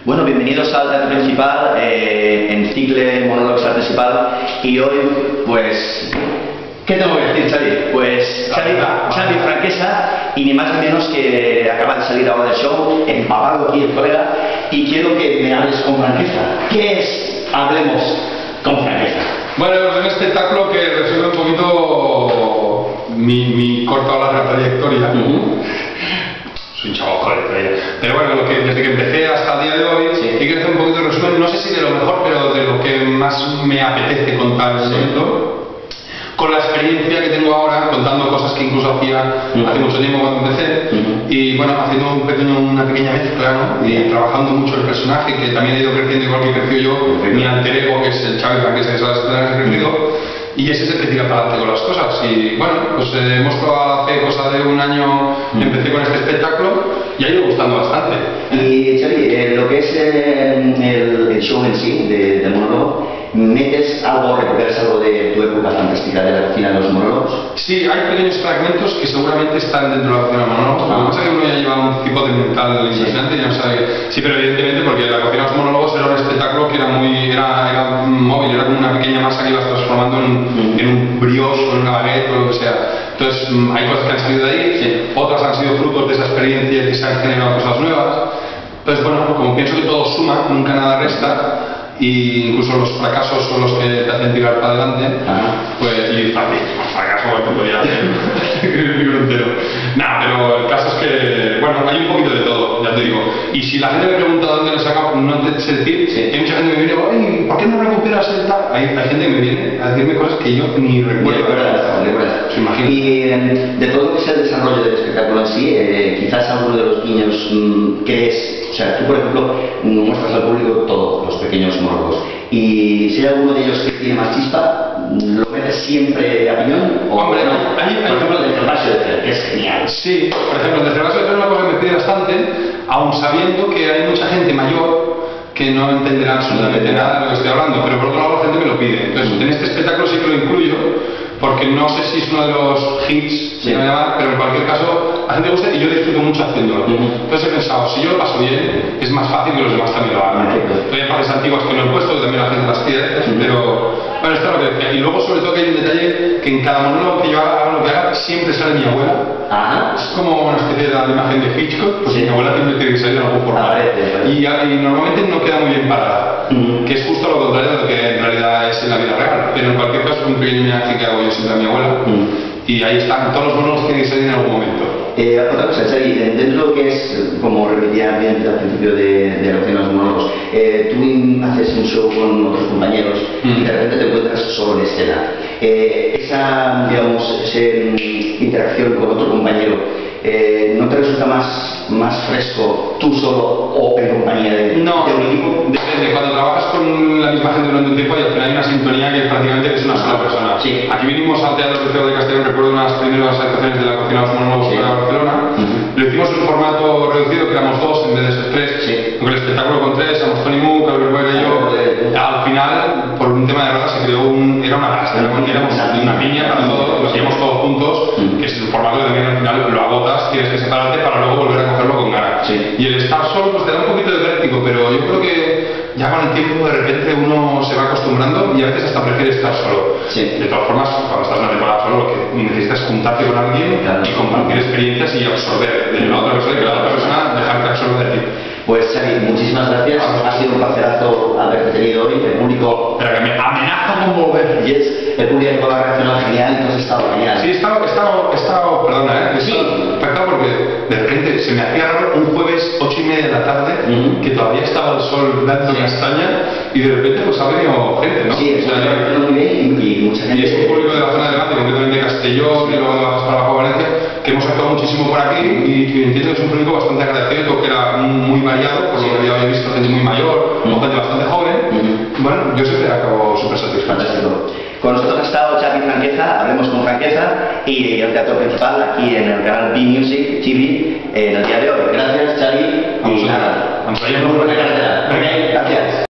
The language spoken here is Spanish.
Bueno, bienvenidos al Teatro Principal, en Cicle Monólogos al Principal. Y hoy, pues, ¿qué tengo que decir, Xavi? Pues Xavi Franquesa, y ni más ni menos que acaba de salir ahora del show, empapado aquí el colega, y quiero que me hables con franqueza. ¿Qué es Hablemos con Franqueza? Bueno, es un espectáculo que resume un poquito mi corta o larga trayectoria. Soy un chaval joder, pero bueno, desde que empecé hasta el día de hoy, hay que hacer un poquito de resumen, no sé si de lo mejor, pero de lo que más me apetece contar en el momento, con la experiencia que tengo ahora, contando cosas que incluso hacía hace mucho tiempo cuando empecé, y bueno, haciendo una pequeña mezcla, ¿no? Y trabajando mucho el personaje, que también ha ido creciendo igual que creció yo, mi alter ego, que es el Xavi Franquesa, que ha crecido. Y ese es el que tira para adelante con las cosas. Y bueno, pues hemos probado hace cosa de un año, empecé con este espectáculo y ha ido gustando bastante. Y Xavi, lo que es el show en sí, del monólogo, ¿metes algo, recuperas algo de tu época fantástica de la cocina de los monólogos? Sí, hay pequeños fragmentos que seguramente están dentro de la cocina de los monólogos. Lo que pasa es que uno ya lleva un tipo de mental impresionante y no sabe. Sí, pero evidentemente porque la cocina de los monólogos era un espectáculo que era móvil, era como una pequeña masa que ibas transformando en un brioche o en una baguette o lo que sea. Entonces hay cosas que han salido de ahí, otras han sido frutos de esa experiencia y que se han generado cosas nuevas. Entonces bueno, como pienso que todo suma, nunca nada resta, y incluso los fracasos son los que te hacen tirar para adelante, pues, y fácil, fracaso te podría hacer el libro entero. Nah, pero el caso es que, bueno, hay un poquito de todo, ya te digo. Y si la gente me pregunta dónde le saca, no te sé decir, hay mucha gente que me viene, oye, ¿por qué no recuperas el tal? Hay gente que me viene a decirme cosas que yo ni recuerdo. Se imagina. Y de todo lo que es el desarrollo del espectáculo en sí, quizás alguno de los niños crees, o sea, tú por ejemplo muestras al público todos los pequeños monólogos, y si hay alguno de ellos que tiene más chispa, ¿lo metes siempre a piñón? Hombre, no. Por ejemplo, el de Gervasio de Fer, que es genial. Sí, por ejemplo, el de Gervasio de Fer es una cosa que me pide bastante, aun sabiendo que hay mucha gente mayor que no entenderá absolutamente nada de lo que estoy hablando, pero por otro lado la gente me lo pide. Entonces, en este espectáculo sí que lo incluyo, porque no sé si es uno de los hits, se llama, pero en cualquier caso a la gente le gusta y yo disfruto mucho haciéndolo. Entonces he pensado, si yo lo paso bien, es más fácil que los demás también lo hagan. Hay partes antiguas que no he puesto, que también la gente las quiere, pero bueno, esto es lo que decía. Y luego sobre todo que hay un detalle, que en cada monólogo que yo haga lo que haga, siempre sale mi abuela. Es como una especie de la imagen de Hitchcock, pues mi abuela siempre tiene que salir de algún formato. Y normalmente no queda muy bien parada, que es justo lo contrario de lo que en realidad es en la vida real. Pero en cualquier caso es un pequeño homenaje que hago yo siempre a mi abuela. Y ahí están, todos los monólogos tienen que salir en algún momento. Otra cosa, Xavi, dentro de lo que es, como repetía bien al principio de la cocina de los monólogos, tú haces un show con otros compañeros y de repente te encuentras solo en escena. Esa interacción con otro compañero, ¿no te resulta más fresco tú solo o en compañía de un equipo? Depende, cuando trabajas con la misma gente durante un tiempo y al final hay una sintonía que prácticamente es una sola persona. Aquí vinimos al Teatro Principal de Castellón, recuerdo unas primeras actuaciones de la cocina de los monólogos de Barcelona. Lo hicimos en un formato reducido, que éramos dos en vez de ser tres, aunque el espectáculo con tres, éramos Tony Mook, Albert Boyer y yo. Al final, por un tema de rodas, se creó era una gasta, éramos una piña para todos, nos íbamos todos juntos, que es un formato que también al final lo agotas, tienes que separarte para luego volver a cogerlo con ganas. Y el estar solo pues te da un poquito de vértigo, pero yo creo que ya con el tiempo de repente uno se va acostumbrando y a veces hasta prefiere estar solo. De todas formas, cuando estás en una temporada solo, lo que necesitas es juntarte con alguien y compartir experiencias y absorber de la otra persona y que la otra persona dejarte absorber de ti. Pues Xavi, muchísimas gracias, ha sido un placerazo haberte tenido hoy, el público... Pero que me amenaza con volver. El público ha reaccionado genial, entonces ha estado genial. Sí, he estado, perdona, impactado porque de repente se me hacía raro un jueves 8:30 de la tarde, que todavía estaba el sol dando castaña, y de repente pues ha venido gente, ¿no? Sí, muy bien y mucha gente. Y es un público de la zona de Levante, concretamente de Castellón, y luego de bajas para abajo Valencia, que hemos actuado muchísimo por aquí, y entiendo que es un público bastante agradecido, porque era muy variado, por lo que había visto gente muy mayor, o gente bastante joven. Bueno, yo siempre acabo súper satisfecho. Fantástico. Con nosotros ha estado Xavi Franquesa, Hablemos con Franqueza, y el Teatro Principal aquí en el canal B Music TV en el día de hoy. Gracias, Xavi, y nada, vamos a ir. muy buena carretera. Gracias.